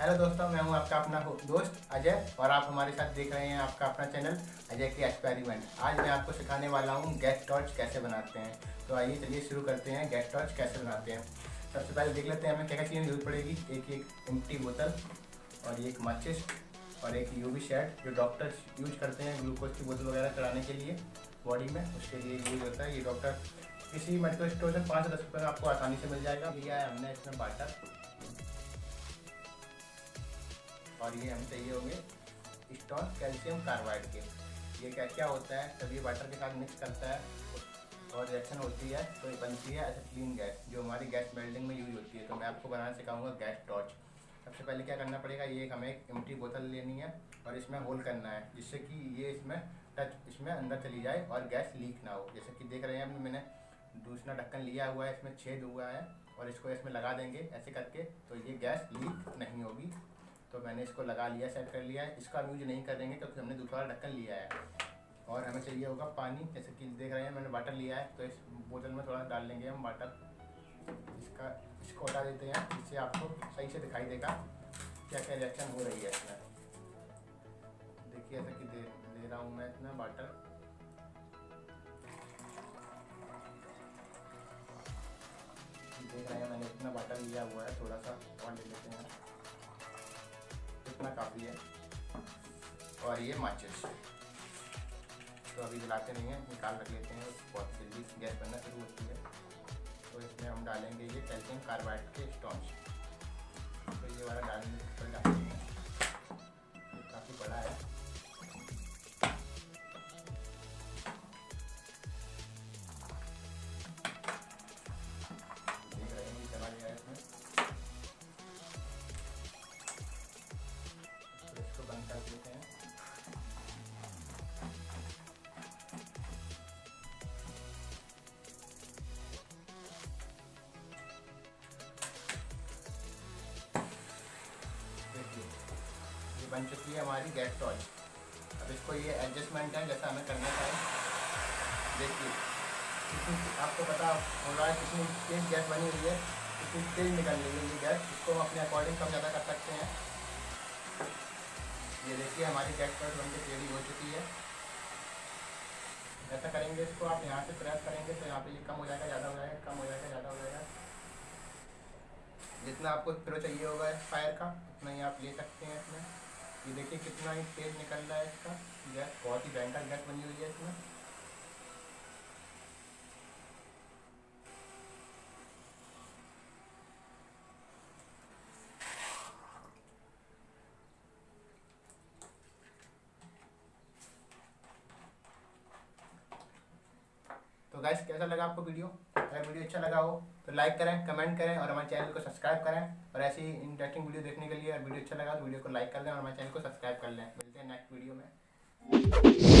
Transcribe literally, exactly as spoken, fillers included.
Hello दोस्तों, मैं हूं आपका अपना दोस्त अजय और आप हमारे साथ देख रहे हैं आपका अपना चैनल अजय के एक्सपेरिमेंट। आज मैं आपको सिखाने वाला हूं गैस टॉर्च कैसे बनाते हैं। तो आइए चलिए शुरू करते हैं गैस टॉर्च कैसे बनाते हैं। सबसे पहले देख लेते हैं हमें क्या क्या चीज़ें जरूरत पड़ेगी। एक एक एम्प्टी बोतल और एक माचिस और एक यूवी शेड जो डॉक्टर यूज करते हैं ग्लूकोज की बोतल वगैरह चढ़ाने के लिए बॉडी में, उसके लिए यूज होता है। ये डॉक्टर किसी मेडिकल स्टोर से पाँच से दस रुपये में आपको आसानी से मिल जाएगा। लिया है हमने इसमें वाटर और ये हमें चाहिए होंगे स्टोन कैल्शियम कार्बाइड के। ये क्या क्या होता है, तब ये वाटर के साथ मिक्स करता है और रिएक्शन होती है तो ये बनती है एसिटिलीन गैस जो हमारी गैस मेल्टिंग में यूज होती है। तो मैं आपको बनाना सिखाऊंगा गैस टॉर्च। सबसे पहले क्या करना पड़ेगा, ये हमें एक एम्प्टी बोतल लेनी है और इसमें होल करना है जिससे कि ये इसमें टच इसमें अंदर चली जाए और गैस लीक ना हो। जैसे कि देख रहे हैं मैंने दूसरा ढक्कन लिया हुआ है, इसमें छेद हुआ है और इसको इसमें लगा देंगे ऐसे करके तो ये गैस लीक नहीं होगी। तो मैंने इसको लगा लिया, सेट कर लिया है। इसका यूज नहीं करेंगे क्योंकि हमने दूसरा ढक्कन लिया है। और हमें चाहिए होगा पानी, जैसे कि देख रहे हैं मैंने वाटर लिया है तो इस बोतल में थोड़ा डाल लेंगे हम वाटर। इसका इसको हटा देते हैं जिससे आपको सही से दिखाई देगा क्या क्या रिएक्शन हो रही है इसमें। देखिए ऐसा कि दे, दे रहा हूँ मैं इसमें वाटर। देख रहे हैं मैंने इतना वाटर लिया हुआ है, थोड़ा सा और ले लेते हैं, इतना काफ़ी है। और ये माचिस तो अभी जलाते नहीं हैं, निकाल रख लेते हैं, बहुत जल्दी गैस बनना शुरू होती है। तो इसमें हम डालेंगे ये कैल्शियम कार्बाइड के स्टोन्स। तो ये वाला डालेंगे, ऊपर डालेंगे, ये काफ़ी बड़ा है। देख रहे हैं ये चला गया है इसमें, तो इसको बंद कर देते हैं। ये बन चुकी है हमारी गैस टॉर्च। अब इसको ये एडजस्टमेंट है जैसा हमें करना है। देखिए आपको पता हो रहा है कितनी तेज गैस बनी हुई है, कितनी तेज निकल रही है ये गैस। इसको हम अपने अकॉर्डिंग कम ज़्यादा कर सकते हैं। ये देखिए हमारी गैस टॉर्च बनके रेडी हो चुकी है। ऐसा करेंगे इसको आप यहाँ से प्रेस करेंगे तो यहाँ पे ये कम हो जाएगा, ज़्यादा हो जाएगा, कम हो जाएगा, ज़्यादा हो जाएगा। जितना आपको थ्रो चाहिए होगा फायर का उतना ही आप ले सकते हैं इसमें। ये देखिए कितना ही तेज निकल रहा है इसका गैस, बहुत ही भयंकर गैस बनी हुई है इसमें। तो गाइस कैसा लगा आपको वीडियो? अगर वीडियो अच्छा लगा हो तो लाइक करें, कमेंट करें और हमारे चैनल को सब्सक्राइब करें। और ऐसी इंटरेस्टिंग वीडियो देखने के लिए अगर वीडियो अच्छा लगा तो वीडियो को लाइक कर लें और हमारे चैनल को सब्सक्राइब कर लें। मिलते हैं नेक्स्ट वीडियो में।